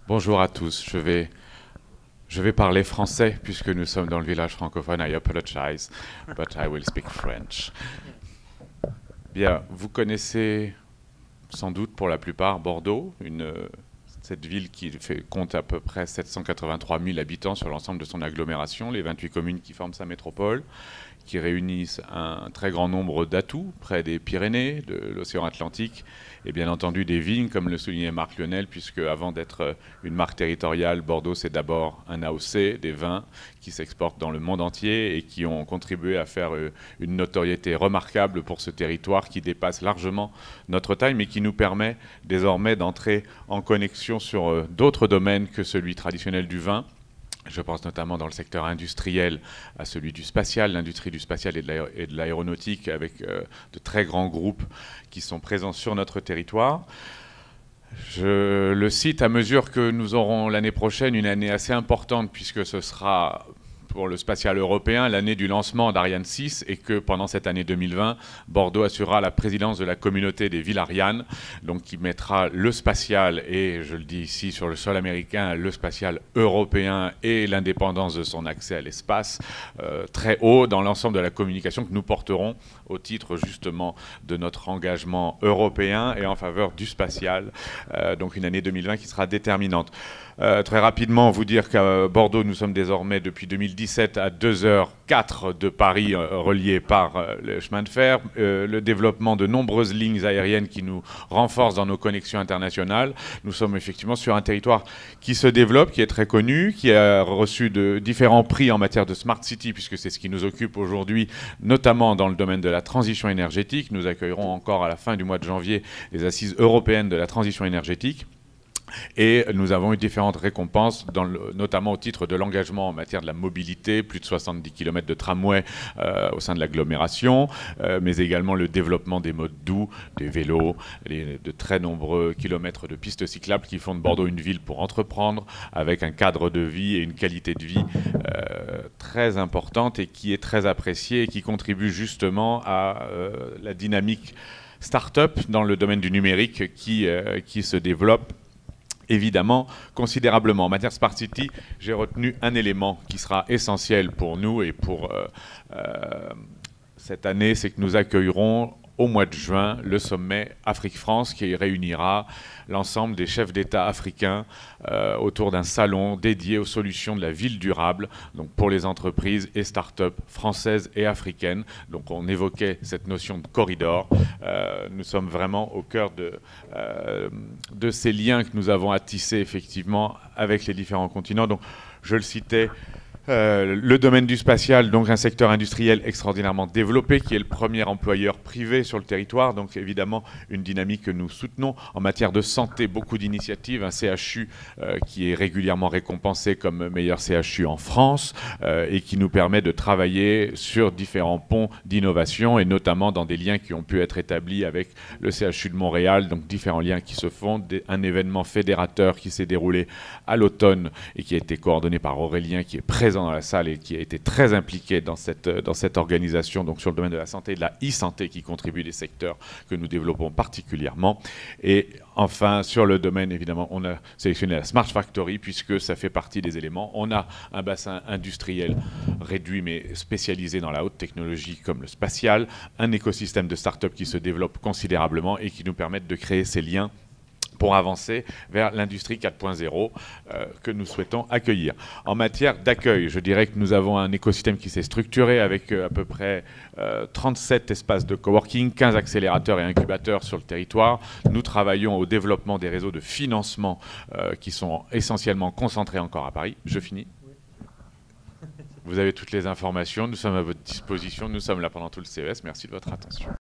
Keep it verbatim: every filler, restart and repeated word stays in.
Bonjour à tous, je vais, je vais parler français puisque nous sommes dans le village francophone. I apologize, but I will speak French. Bien, vous connaissez sans doute pour la plupart Bordeaux, une, cette ville qui fait, compte à peu près sept cent quatre-vingt-trois mille habitants sur l'ensemble de son agglomération, les vingt-huit communes qui forment sa métropole, qui réunissent un très grand nombre d'atouts près des Pyrénées, de l'océan Atlantique, et bien entendu des vignes, comme le soulignait Marc Lionel, puisque avant d'être une marque territoriale, Bordeaux c'est d'abord un A O C, des vins qui s'exportent dans le monde entier et qui ont contribué à faire une notoriété remarquable pour ce territoire qui dépasse largement notre taille, mais qui nous permet désormais d'entrer en connexion sur d'autres domaines que celui traditionnel du vin. Je pense notamment dans le secteur industriel à celui du spatial, l'industrie du spatial et de l'aéronautique, avec euh, de très grands groupes qui sont présents sur notre territoire. Je le cite à mesure que nous aurons l'année prochaine une année assez importante, puisque ce sera pour le spatial européen l'année du lancement d'Ariane six, et que pendant cette année deux mille vingt, Bordeaux assurera la présidence de la communauté des villes Ariane, donc qui mettra le spatial, et je le dis ici sur le sol américain, le spatial européen et l'indépendance de son accès à l'espace euh, très haut dans l'ensemble de la communication que nous porterons au titre justement de notre engagement européen et en faveur du spatial. Euh, donc une année deux mille vingt qui sera déterminante. Euh, très rapidement, vous dire qu'à Bordeaux, nous sommes désormais depuis deux mille dix-sept à deux heures quatre de Paris, euh, reliés par euh, le chemin de fer. Euh, le développement de nombreuses lignes aériennes qui nous renforcent dans nos connexions internationales. Nous sommes effectivement sur un territoire qui se développe, qui est très connu, qui a reçu de différents prix en matière de Smart City, puisque c'est ce qui nous occupe aujourd'hui, notamment dans le domaine de la transition énergétique. Nous accueillerons encore à la fin du mois de janvier les assises européennes de la transition énergétique. Et nous avons eu différentes récompenses, dans le, notamment au titre de l'engagement en matière de la mobilité, plus de soixante-dix kilomètres de tramway euh, au sein de l'agglomération, euh, mais également le développement des modes doux, des vélos, les, de très nombreux kilomètres de pistes cyclables qui font de Bordeaux une ville pour entreprendre, avec un cadre de vie et une qualité de vie euh, très importante et qui est très appréciée et qui contribue justement à euh, la dynamique start-up dans le domaine du numérique qui, euh, qui se développe évidemment considérablement. En matière Smart City, j'ai retenu un élément qui sera essentiel pour nous et pour euh, euh, cette année, c'est que nous accueillerons au mois de juin le sommet Afrique-France qui réunira l'ensemble des chefs d'État africains euh, autour d'un salon dédié aux solutions de la ville durable, donc pour les entreprises et start-up françaises et africaines. Donc on évoquait cette notion de corridor. Euh, nous sommes vraiment au cœur de, euh, de ces liens que nous avons à tisser effectivement avec les différents continents. Donc je le citais, Euh, le domaine du spatial, donc un secteur industriel extraordinairement développé, qui est le premier employeur privé sur le territoire, donc évidemment une dynamique que nous soutenons. En matière de santé, beaucoup d'initiatives, un C H U euh, qui est régulièrement récompensé comme meilleur C H U en France euh, et qui nous permet de travailler sur différents ponts d'innovation et notamment dans des liens qui ont pu être établis avec le C H U de Montréal, donc différents liens qui se font, des, un événement fédérateur qui s'est déroulé à l'automne et qui a été coordonné par Aurélien, qui est présent dans la salle et qui a été très impliqué dans cette, dans cette organisation, donc sur le domaine de la santé et de la e-santé, qui contribuent des secteurs que nous développons particulièrement. Et enfin, sur le domaine, évidemment, on a sélectionné la Smart Factory, puisque ça fait partie des éléments. On a un bassin industriel réduit, mais spécialisé dans la haute technologie, comme le spatial, un écosystème de start-up qui se développe considérablement et qui nous permettent de créer ces liens pour avancer vers l'industrie quatre point zéro euh, que nous souhaitons accueillir. En matière d'accueil, je dirais que nous avons un écosystème qui s'est structuré avec euh, à peu près euh, trente-sept espaces de coworking, quinze accélérateurs et incubateurs sur le territoire. Nous travaillons au développement des réseaux de financement euh, qui sont essentiellement concentrés encore à Paris. Je finis. Vous avez toutes les informations, nous sommes à votre disposition, nous sommes là pendant tout le C E S. Merci de votre attention.